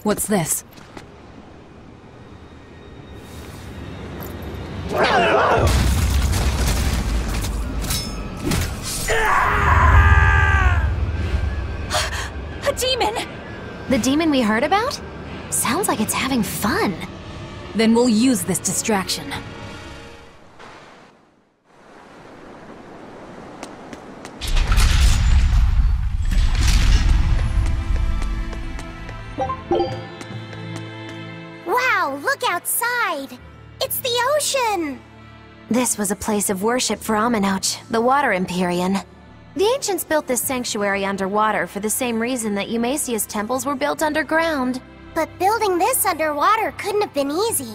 What's this? A demon! The demon we heard about? Sounds like it's having fun. Then we'll use this distraction. Wow, look outside! It's the ocean! This was a place of worship for Amenoch, the Water Empyrean. The ancients built this sanctuary underwater for the same reason that Eumasia's temples were built underground. But building this underwater couldn't have been easy.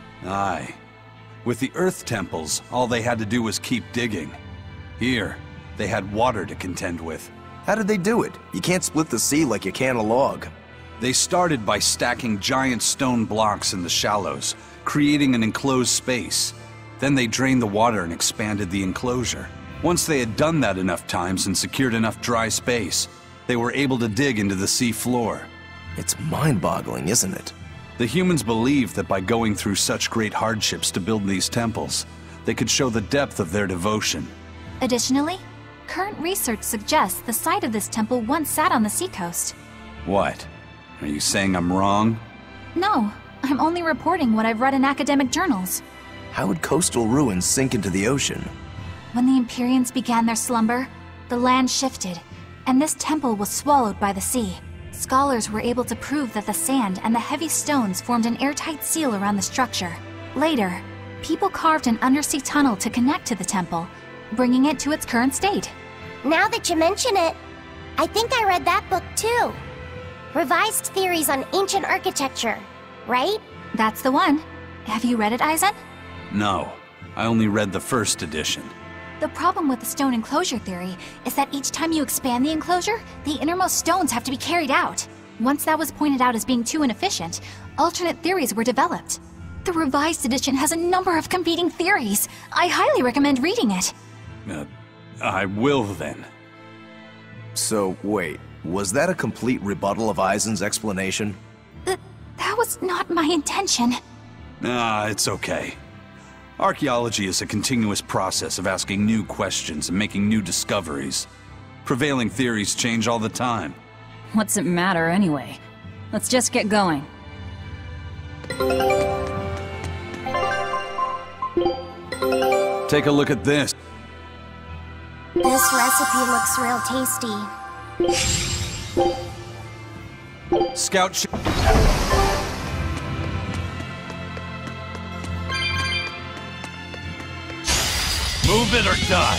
Aye. With the Earth temples, all they had to do was keep digging. Here, they had water to contend with. How did they do it? You can't split the sea like you can a log. They started by stacking giant stone blocks in the shallows, creating an enclosed space. Then they drained the water and expanded the enclosure. Once they had done that enough times and secured enough dry space, they were able to dig into the sea floor. It's mind-boggling, isn't it? The humans believed that by going through such great hardships to build these temples, they could show the depth of their devotion. Additionally, current research suggests the site of this temple once sat on the seacoast. What? Are you saying I'm wrong? No, I'm only reporting what I've read in academic journals. How would coastal ruins sink into the ocean? When the Empyreans began their slumber, the land shifted, and this temple was swallowed by the sea. Scholars were able to prove that the sand and the heavy stones formed an airtight seal around the structure. Later, people carved an undersea tunnel to connect to the temple, bringing it to its current state. Now that you mention it, I think I read that book too. Revised Theories on Ancient Architecture, right? That's the one. Have you read it, Aizen? No, I only read the first edition. The problem with the stone enclosure theory is that each time you expand the enclosure, the innermost stones have to be carried out. Once that was pointed out as being too inefficient, alternate theories were developed. The revised edition has a number of competing theories. I highly recommend reading it. I will then. So, wait, was that a complete rebuttal of Aizen's explanation? That was not my intention. It's okay. Archaeology is a continuous process of asking new questions and making new discoveries. Prevailing theories change all the time. What's it matter anyway? Let's just get going. Take a look at this. This recipe looks real tasty. Scout ship. Move it or die.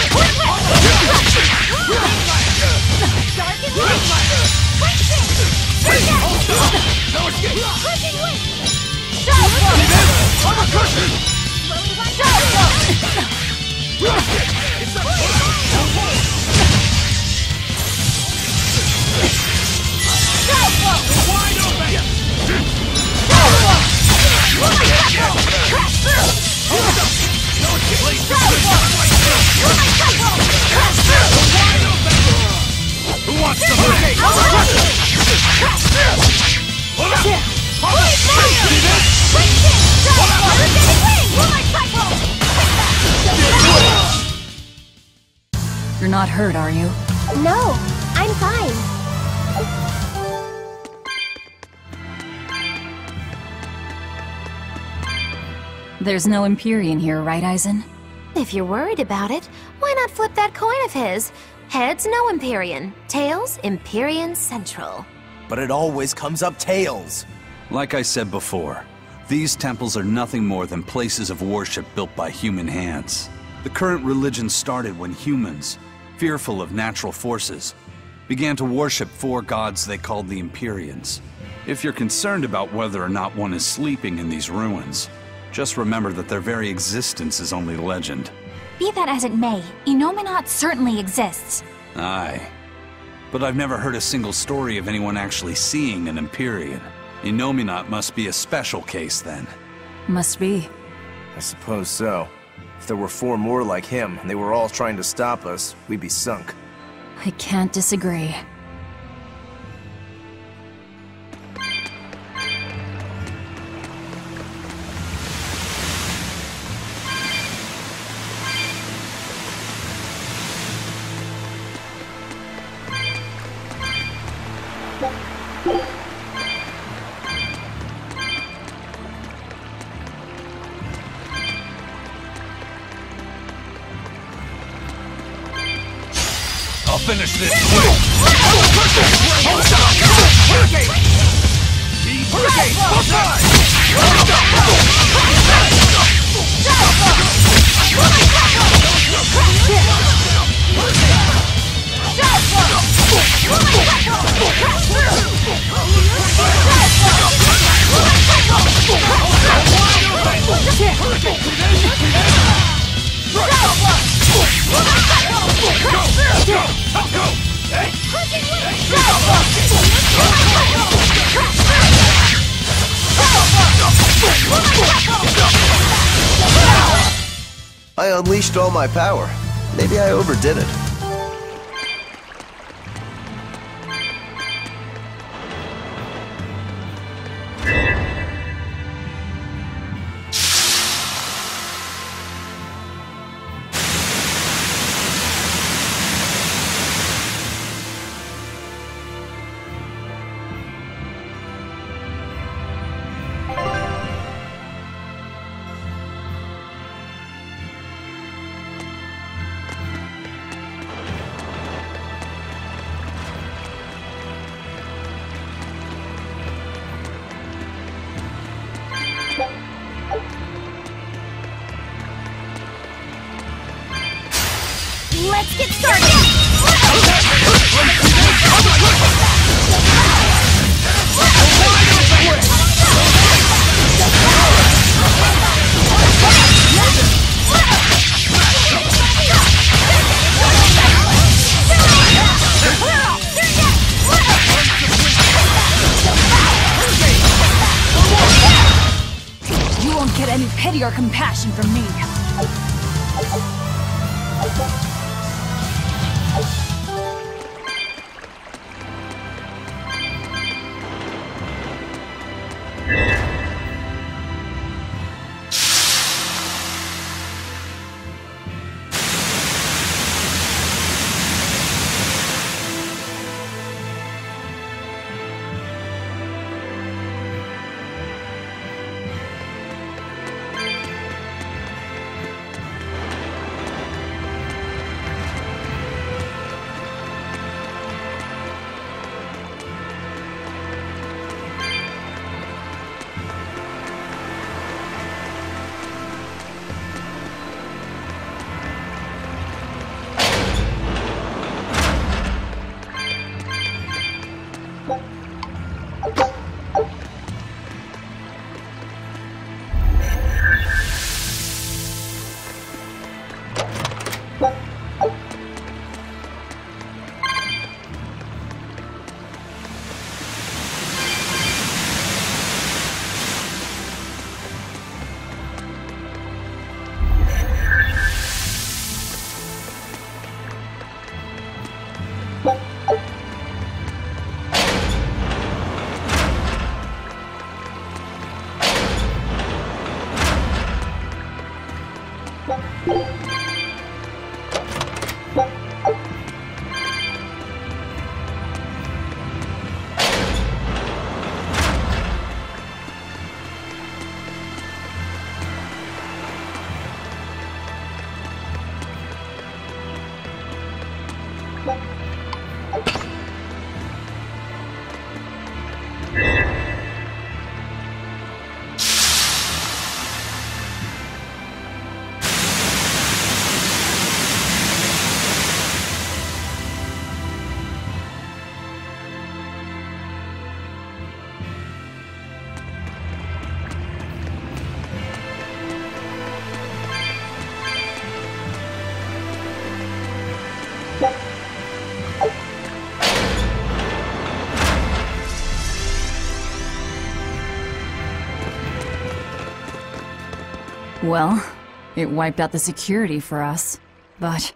Who wants to fight? You're not hurt, are you? No, I'm fine. There's no Empyrean here, right, Aizen? If you're worried about it, why not flip that coin of his? Heads, no Empyrean. Tails, Empyrean Central. But it always comes up tails. Like I said before, these temples are nothing more than places of worship built by human hands. The current religion started when humans, fearful of natural forces, began to worship four gods they called the Empyreans. If you're concerned about whether or not one is sleeping in these ruins, just remember that their very existence is only legend. Be that as it may, Innominat certainly exists. Aye. But I've never heard a single story of anyone actually seeing an Empyrean. Innominat must be a special case then. Must be. I suppose so. If there were four more like him, and they were all trying to stop us, we'd be sunk. I can't disagree. finish this quick! I unleashed all my power. Maybe I overdid it. Let's get started! You won't get any pity or compassion from me. Well, it wiped out the security for us, but...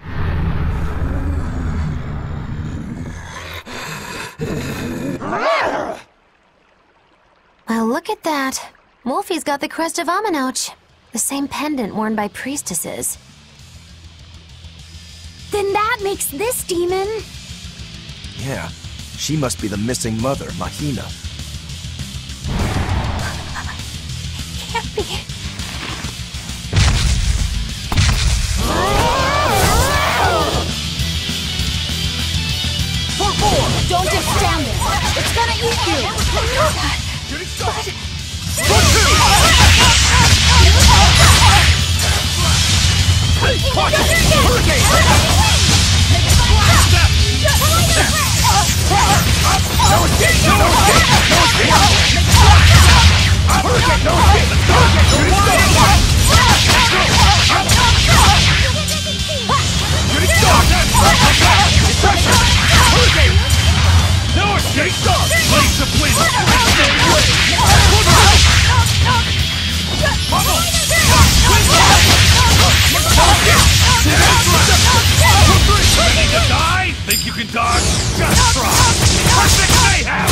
Well, look at that. Wolfie's got the crest of Amenoch. The same pendant worn by priestesses. Then that makes this demon... Yeah, she must be the missing mother, Mahina. Can't be. Think you can dodge? Just try! Perfect mayhem!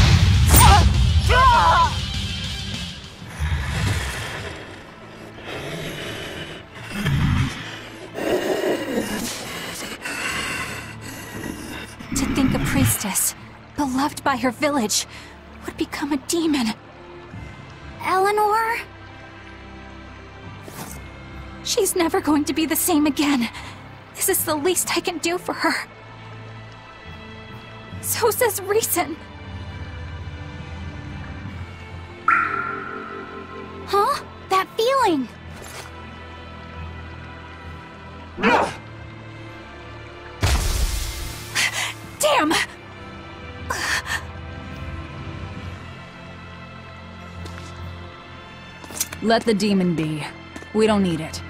To think a priestess, beloved by her village, would become a demon. Eleanor? She's never going to be the same again. This is the least I can do for her. So says reason. Huh? That feeling! Damn! Let the demon be. We don't need it.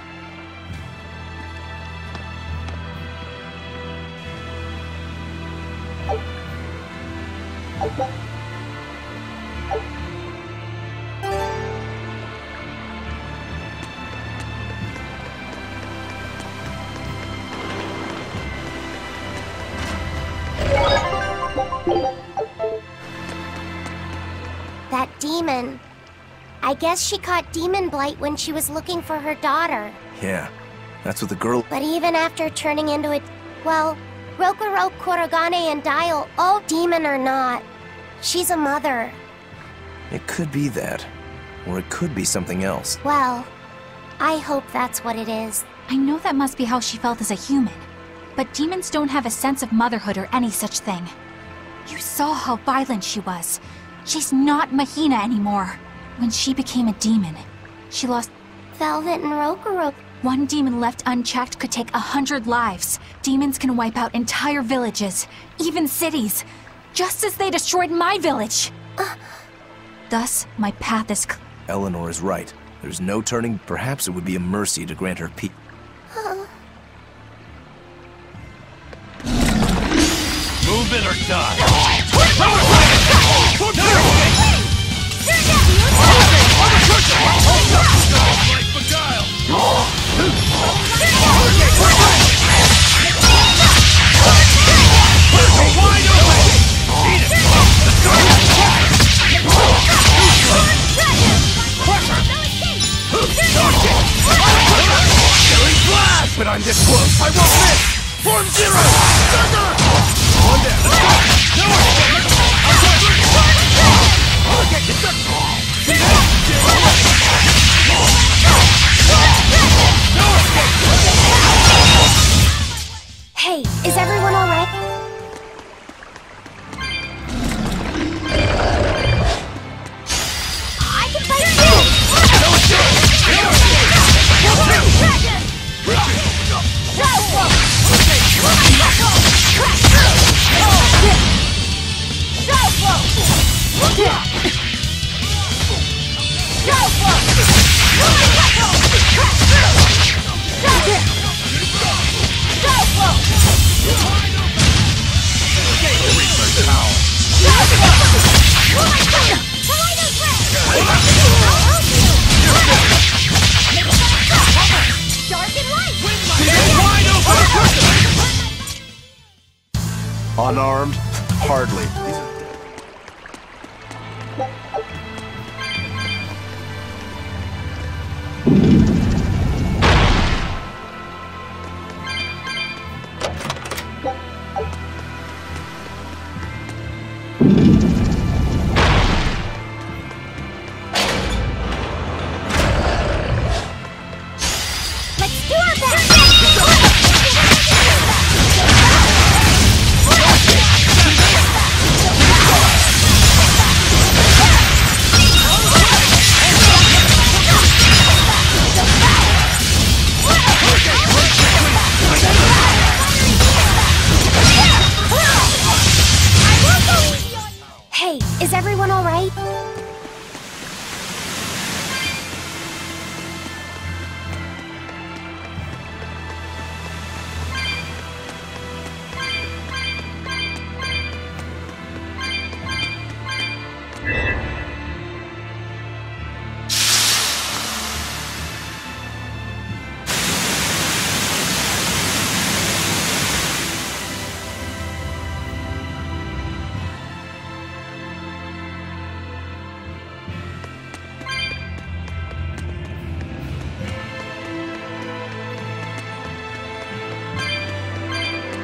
That demon. I guess she caught demon blight when she was looking for her daughter. Yeah, that's what the girl... But even after turning into a... Well, Rokurou, Kurogane, and Dial, all demon or not, she's a mother. It could be that. Or it could be something else. Well, I hope that's what it is. I know that must be how she felt as a human, but demons don't have a sense of motherhood or any such thing. You saw how violent she was. She's not Mahina anymore. When she became a demon, she lost... Velvet and Rokurou. One demon left unchecked could take 100 lives. Demons can wipe out entire villages, even cities, just as they destroyed my village. Thus, my path is clear. Eleanor is right. There's no turning. Perhaps it would be a mercy to grant her peace. Move it or die! Like Beguile! Wide open! Eat it! Killing blast! But I'm this close, I won't miss! Form zero! One down! Hey, is everyone alright? I can fight Unarmed? Hardly. Let's do our best!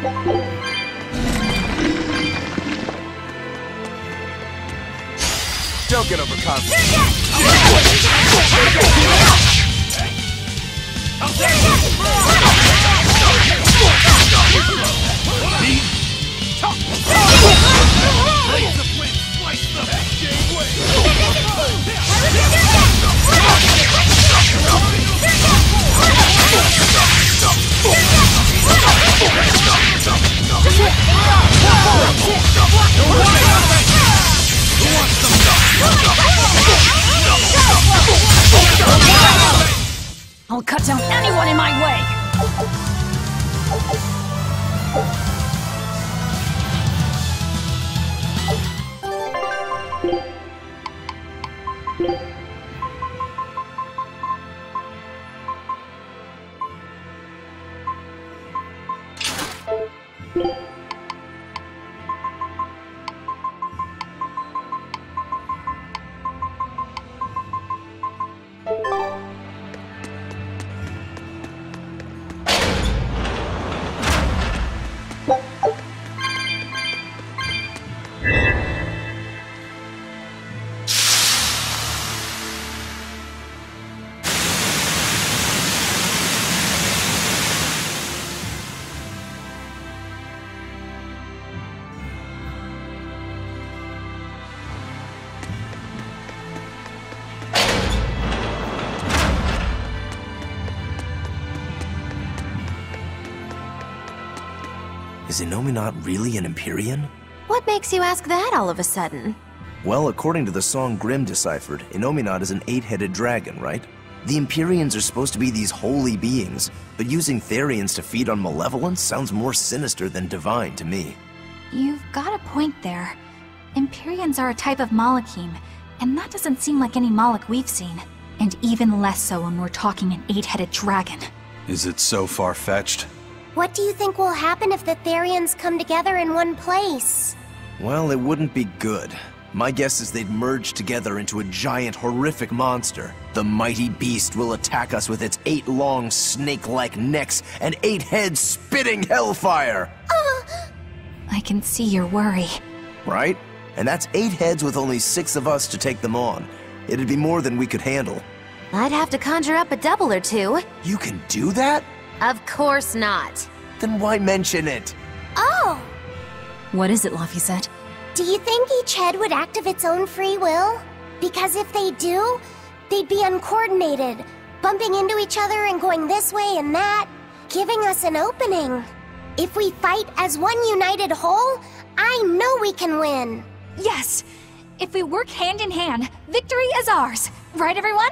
Don't get overconfident. I'll cut down anyone in my way! Is Innominat really an Empyrean? What makes you ask that all of a sudden? Well, according to the song Grimm deciphered, Innominat is an 8-headed dragon, right? The Empyreans are supposed to be these holy beings, but using Therians to feed on malevolence sounds more sinister than divine to me. You've got a point there. Empyreans are a type of Malachim, and that doesn't seem like any Malak we've seen. And even less so when we're talking an 8-headed dragon. Is it so far-fetched? What do you think will happen if the Therians come together in one place? Well, it wouldn't be good. My guess is they'd merge together into a giant, horrific monster. The mighty beast will attack us with its 8 long, snake-like necks and 8 heads spitting hellfire! I can see your worry. Right? And that's 8 heads with only 6 of us to take them on. It'd be more than we could handle. I'd have to conjure up a double or two. You can do that? Of course not. Then why mention it? Oh! What is it, Laphicet? Do you think each head would act of its own free will? Because if they do, they'd be uncoordinated, bumping into each other and going this way and that, giving us an opening. If we fight as one united whole, I know we can win. Yes! If we work hand in hand, victory is ours! Right, everyone?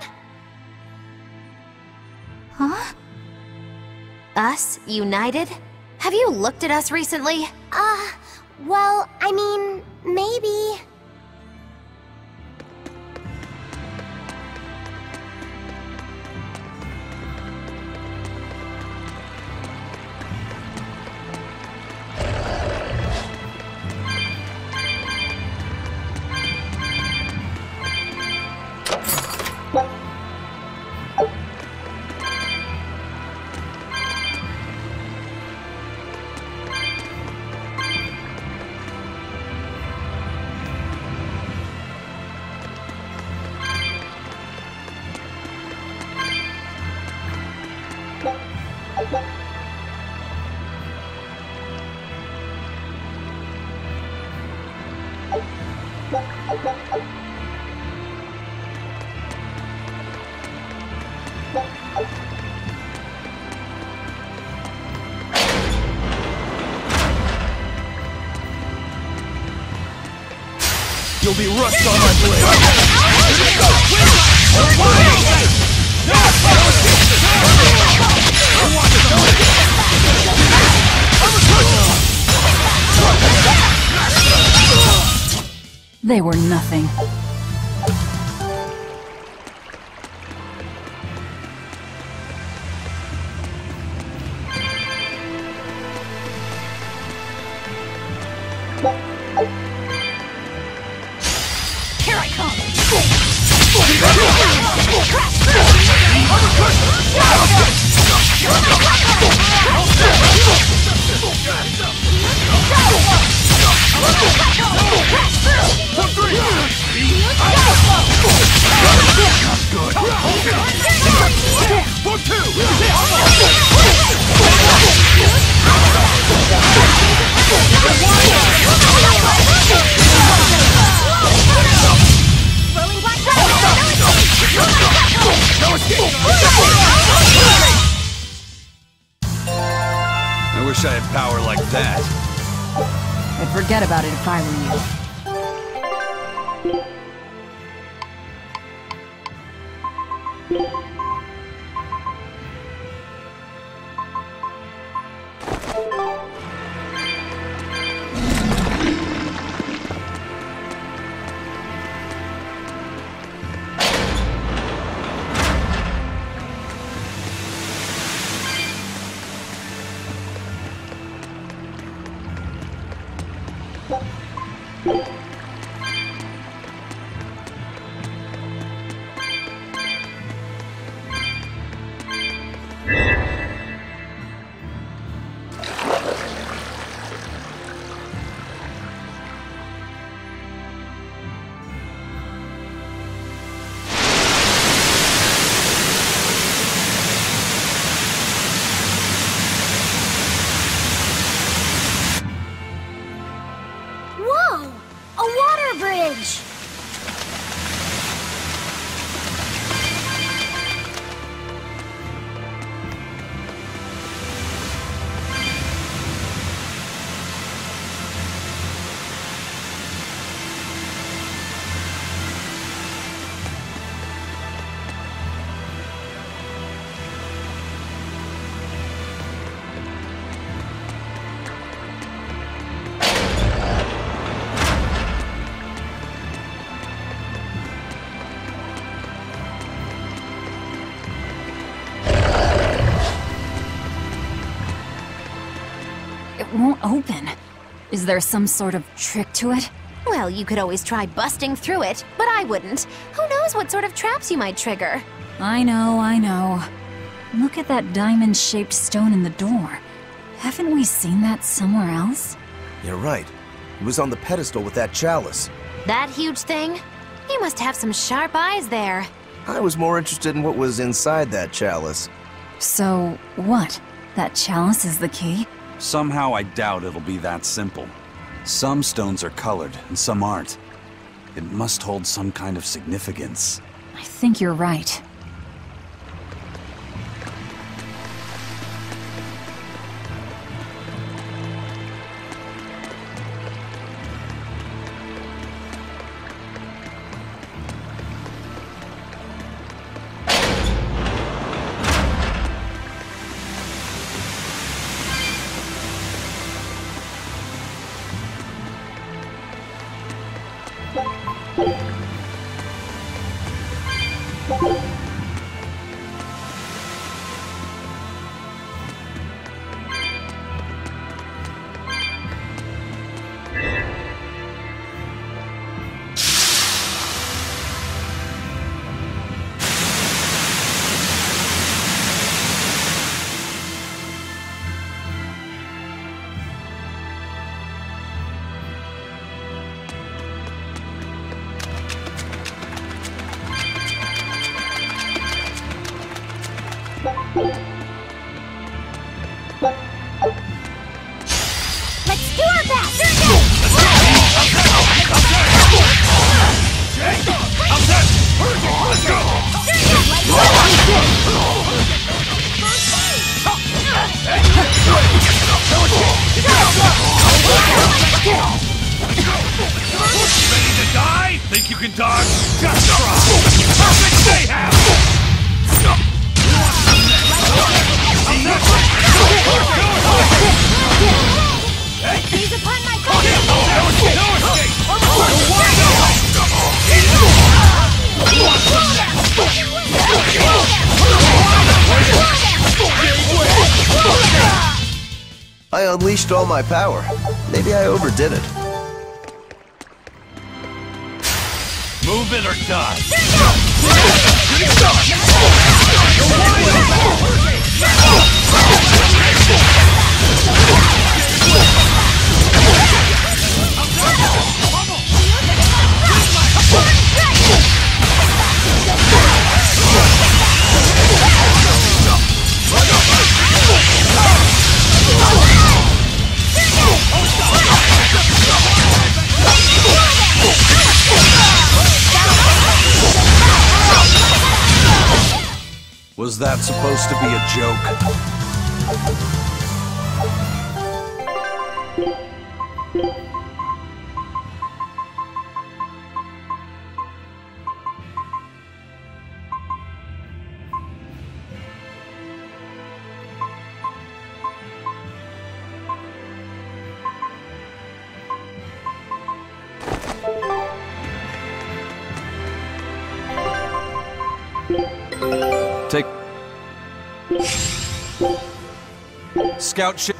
Huh? Us, united? Have you looked at us recently? Well, I mean, maybe. You'll be rust on my blade! They were nothing. Here I come! wish I had power like that. I'd forget about it if I were you. Whoa! A water bridge! It won't open. Is there some sort of trick to it? Well, you could always try busting through it, but I wouldn't. Who knows what sort of traps you might trigger? I know. Look at that diamond-shaped stone in the door. Haven't we seen that somewhere else? You're right. It was on the pedestal with that chalice. That huge thing? You must have some sharp eyes there. I was more interested in what was inside that chalice. So, what? That chalice is the key? Somehow I doubt it'll be that simple. Some stones are colored and some aren't. It must hold some kind of significance. I think you're right. Let's do our best! Let's go! Ready to die? Think you can dodge? Just try! Perfect mayhem! Seize upon my I unleashed all my power. Maybe I overdid it. Move it or die! Was that supposed to be a joke? Scout ship.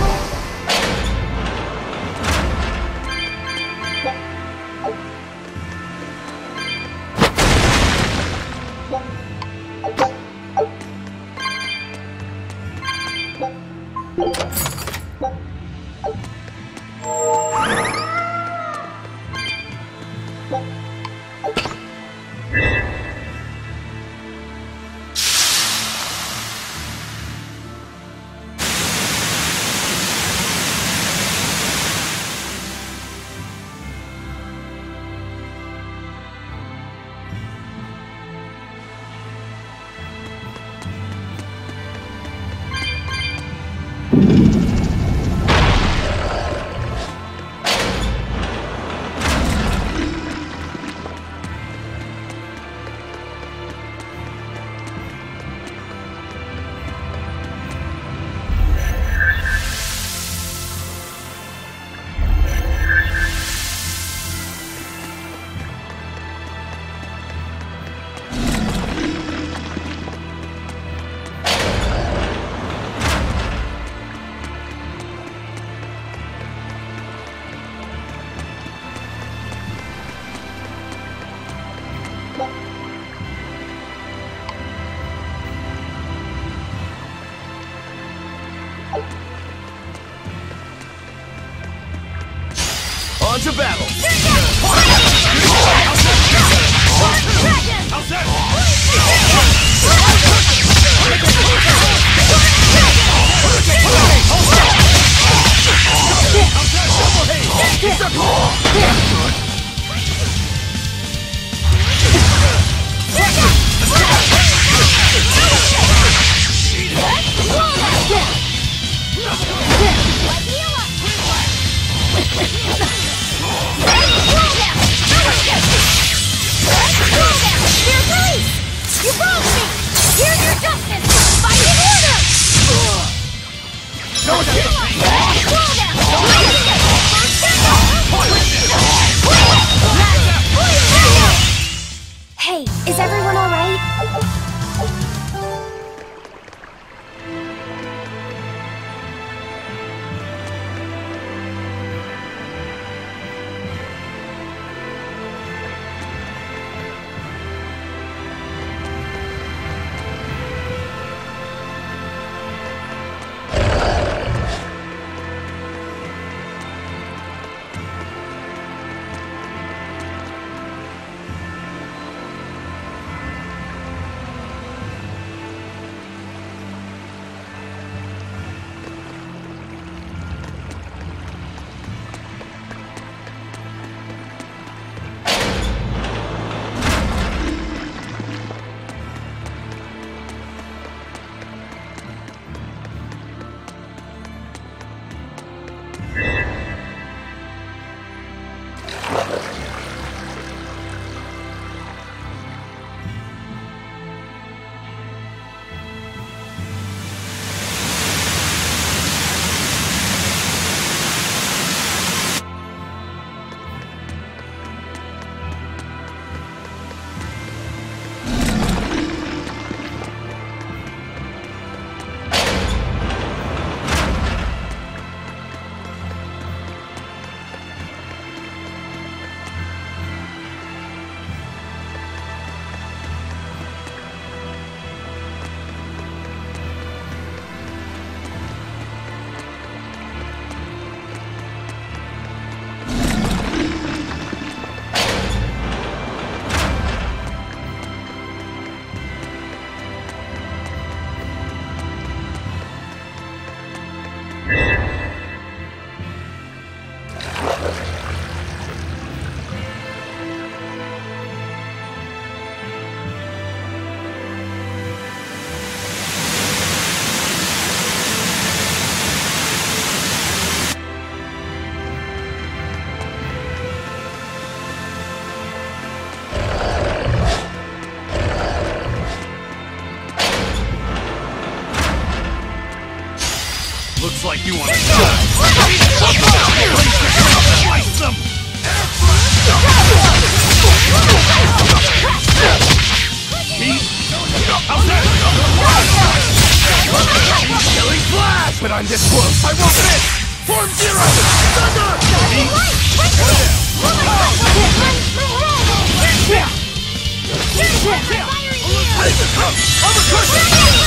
On to battle! Hey, is everyone all right? Looks like you want to die. Slice them! How's that? I'm this close, I won't miss! Form Zero! Thunder! Uppercut!